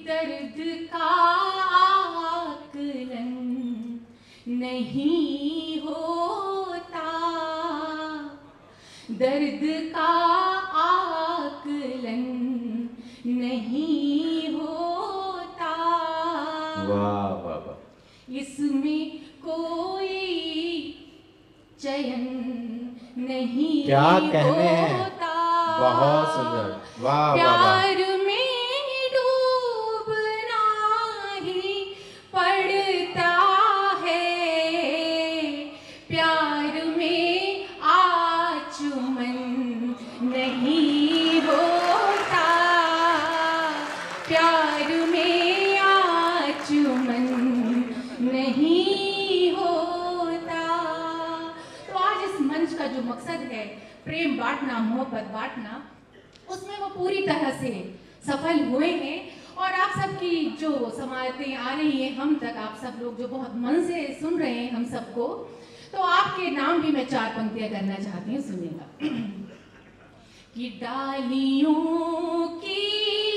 दर्द का आकलन नहीं होता, दर्द का आकलन नहीं होता। वाह वाह वाह। इसमें कोई चयन नहीं क्या कहने हैं, होता। बहुत सुंदर, वाह वाह वाह। प्यार में डूबना ही पड़ता है, प्यार में आचुमन नहीं होता, प्यार में आचुमन नहीं होता। तो आज इस मंच का जो मकसद है प्रेम बांटना, मोहब्बत बांटना, उसमें वो पूरी तरह से सफल हुए हैं। और आप सबकी जो समातें आ रही हैं हम तक, आप सब लोग जो बहुत मन से सुन रहे हैं हम सबको, तो आपके नाम भी मैं 4 पंक्तियां करना चाहती हूँ, सुनिएगा। कि डालियों की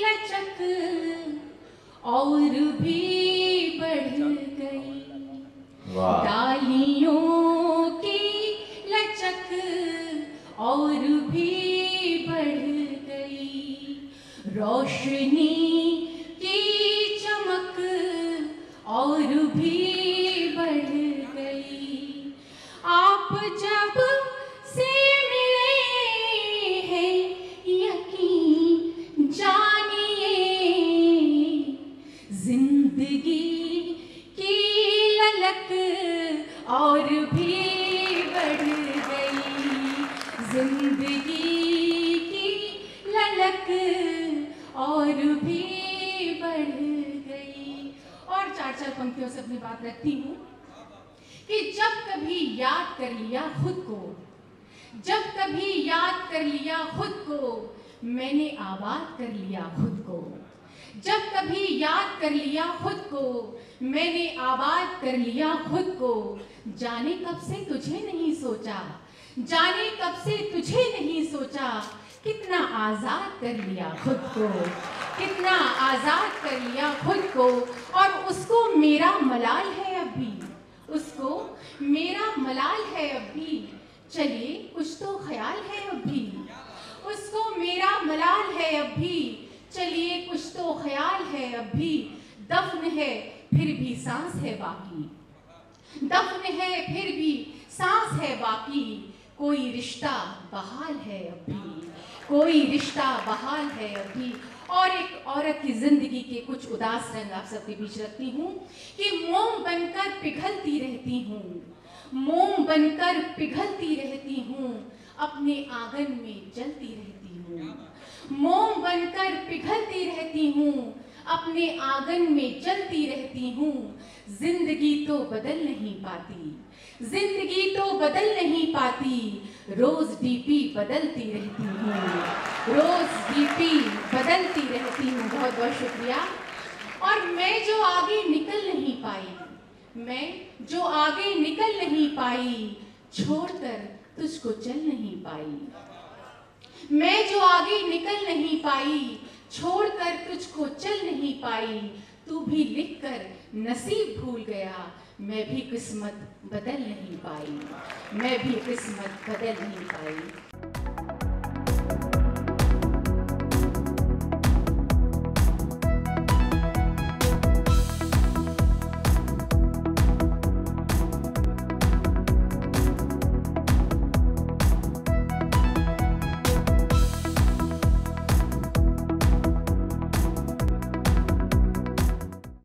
लचक और भी बढ़ गई, डालियों की लचक और भी बढ़ गई, रोशनी की चमक और भी बढ़ गई। आप जब से मिले हैं यकीन जानिए, जिंदगी की ललक और भी बढ़ गई, जिंदगी की ललक और भी बढ़ गई। और 4 पंक्तियों से अपनी बात रखती हूँ कि जब कभी याद कर लिया खुद को, जब कभी याद कर लिया खुद को, मैंने आबाद कर लिया खुद को, जब कभी याद कर लिया खुद को, मैंने आबाद कर लिया खुद को। जाने कब से तुझे नहीं सोचा, जाने कब से तुझे नहीं सोचा, कितना आजाद कर लिया खुद को, कितना आजाद कर लिया खुद को। और उसको मेरा मलाल है अभी, उसको मेरा मलाल है अभी, चलिए कुछ तो ख्याल है अभी, उसको मेरा मलाल है अभी, चलिए कुछ तो ख्याल है अभी। दफन है फिर भी सांस है बाकी, दफन है फिर भी सांस है बाकी, कोई रिश्ता बहाल है अभी, कोई रिश्ता बहाल है अभी। और एक औरत की जिंदगी के कुछ उदास रंग आप सबके बीच रखती हूँ कि मोम बनकर पिघलती रहती हूँ, मोम बनकर पिघलती रहती हूँ, अपने आंगन में जलती रहती हूँ, मोम बनकर पिघलती रहती हूँ, अपने आंगन में जलती रहती हूँ। जिंदगी तो बदल नहीं पाती, जिंदगी तो बदल नहीं पाती, रोज डीपी बदलती रहती हूँ, रोज डीपी बदलती रहती हूँ। बहुत बहुत शुक्रिया। और मैं जो आगे निकल नहीं पाई, मैं जो आगे निकल नहीं पाई, छोड़कर तुझको चल नहीं पाई, मैं जो आगे निकल नहीं पाई, छोड़कर तुझको चल नहीं पाई। तू भी लिखकर नसीब भूल गया, मैं भी किस्मत बदल नहीं पाई, मैं भी किस्मत बदल नहीं पाई।